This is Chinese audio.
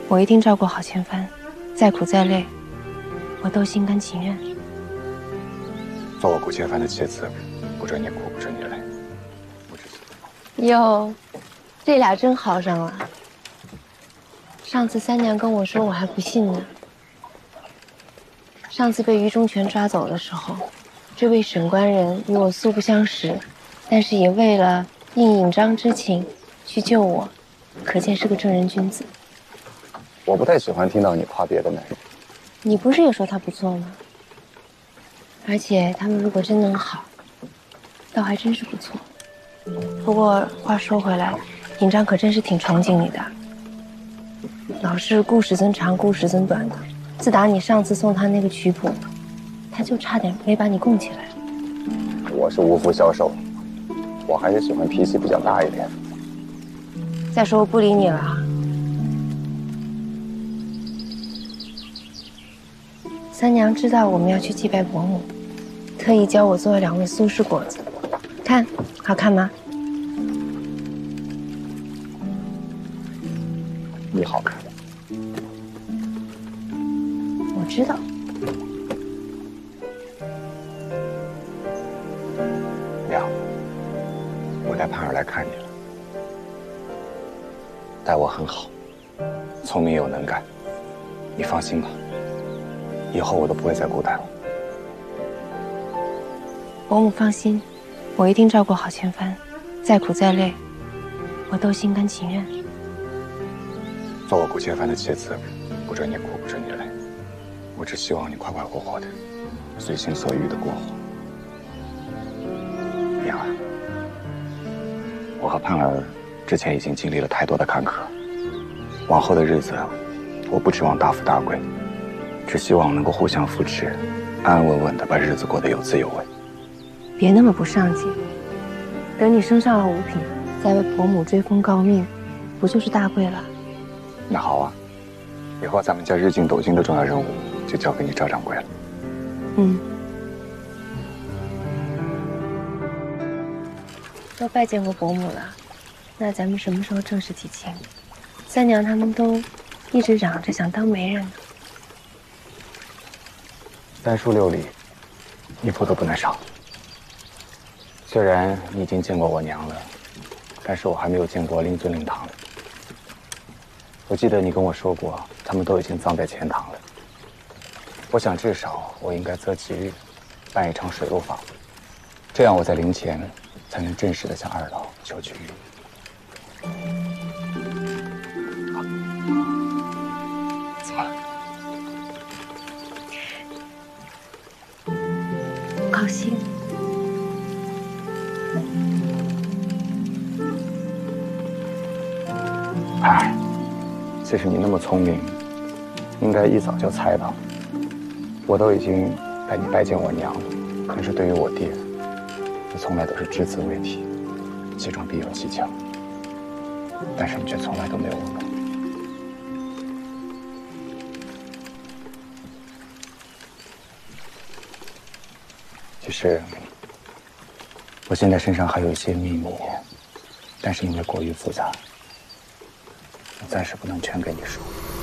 我一定照顾好千帆，再苦再累，我都心甘情愿。 做我顾千帆的妻子，不准你苦，不准你累。我只是…… 哟，这俩真好上了。上次三娘跟我说，我还不信呢。上次被于中权抓走的时候，这位沈官人与我素不相识，但是也为了应尹章之情去救我，可见是个正人君子。 我不太喜欢听到你夸别的男人。 你不是也说他不错吗？而且他们如果真能好，倒还真是不错。不过话说回来，尹章可真是挺崇敬你的，老是顾时增长，顾时增短的。自打你上次送他那个曲谱，他就差点没把你供起来。 我是无福消受，我还是喜欢脾气比较大一点。 再说我不理你了啊。三娘知道我们要去祭拜伯母，特意教我做了2味苏式果子，看好看吗？ 你好看。 我知道。 娘，我带盼儿来看你了，待我很好，聪明又能干，你放心吧，以后我都不会再孤单了。 伯母放心，我一定照顾好千帆，再苦再累，我都心甘情愿。 做我顾千帆的妻子，不准你苦，不准你累。我只希望你快快活活的，随心所欲的过活。娘啊，我和盼儿之前已经经历了太多的坎坷，往后的日子，我不指望大富大贵，只希望能够互相扶持，安安稳稳的把日子过得有滋有味。 别那么不上进，等你升上了5品，再为伯母追封诰命，不就是大贵了？ 那好啊，以后咱们家日进斗金的重要任务就交给你赵掌柜了。 都拜见过伯母了，那咱们什么时候正式提亲？三娘他们都一直嚷着想当媒人呢。 3书6礼，一步都不能少。虽然你已经见过我娘了，但是我还没有见过令尊令堂。我记得你跟我说过，他们都已经葬在钱塘了。我想至少我应该择吉日，办一场水陆访，这样我在灵前才能正式的向二老求娶。好，怎么了？ 高兴。 哎，其实你那么聪明，应该一早就猜到。我都已经带你拜见我娘了，可是对于我爹，你从来都是只字未提，其中必有蹊跷。但是你却从来都没有问过。其实，我现在身上还有一些秘密，但是因为过于复杂，我暂时不能全给你说。